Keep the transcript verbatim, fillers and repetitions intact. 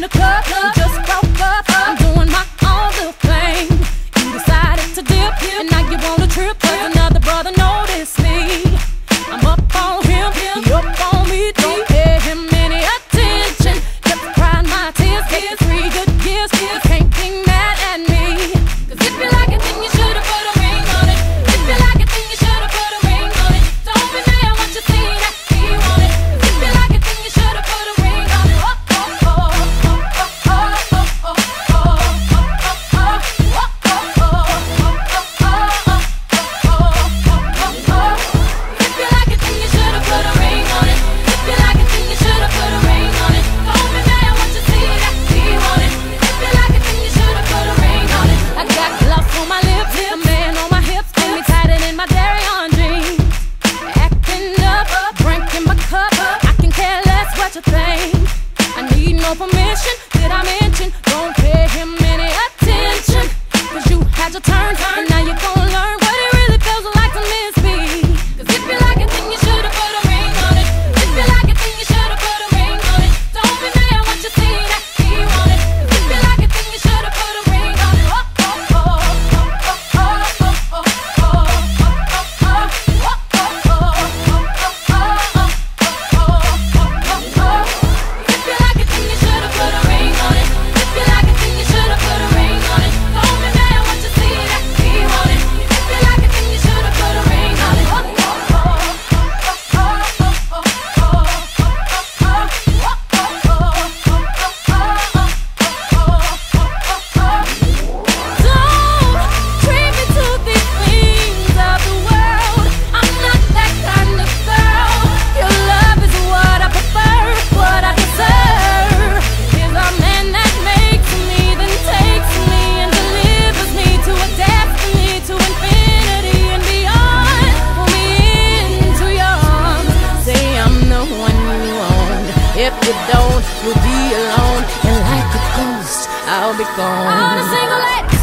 the club, we just broke up. I'm doing my own little thing. You decided to dip, and now you want a trip, cause another brother noticed me. I'm up on him, he up on me. Don't pay him any attention. Kept crying my tears, taking three good years. You can't be mad at me. Cause if you like it, then you should've put a ring on it. If you like it, then you should've put a ring on it. Don't be mad what you see that he want it. If you like it, then you should've put a ring on it. Oh, oh, oh, oh, oh, oh, oh, oh, oh, oh, oh, oh, oh. If you like it, then you should've put a ring on it. If you like it, then you should've put a ring on it. Don't be mad what you see that he want it. If you like it, then you should've put a ring on it. I got gloves on my lips, a man on my hips, got me tighter than my dairy on jeans. Acting up, drink in my cup, I can care less what you think. I need no permission, did I mention? Don't pay him any attention. Cause you had your turn, and now you're gonna learn what it really feels like to miss me. Cause if you like it, then you should've put a ring on it. If you like it, then you should've put a ring on it. Don't be mad what you see that he want it. If you like it, then you should've put a ring on it. Oh, oh, oh, oh, oh, oh, oh, oh, oh, oh, oh, oh. If you like it, then you should've put a ring on it. If you like it, then you should've put a ring on it. Don't be mad what you see that he want it. If you like it, then you should've put a ring on it. Oh, oh, oh, oh, oh, oh, oh, Don't treat me to these things of the world. I'm not that kind of girl. Your love is what I prefer, what I deserve. Is a man that makes me, then takes me and delivers me to a destiny, to infinity and beyond. Pull me into your arms, say I'm the one you want. If you don't, you'll be alone, and like a ghost, I'll be gone. I'm a single lady.